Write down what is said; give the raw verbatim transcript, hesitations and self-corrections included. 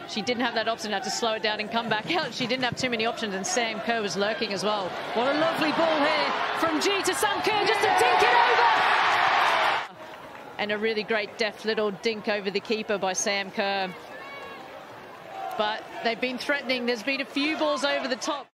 she didn't have that option, had to slow it down and come back out. She didn't have too many options, and Sam Kerr was lurking as well. What a lovely ball here from G to Sam Kerr, just to dink it over. And a really great deft little dink over the keeper by Sam Kerr. But they've been threatening. There's been a few balls over the top.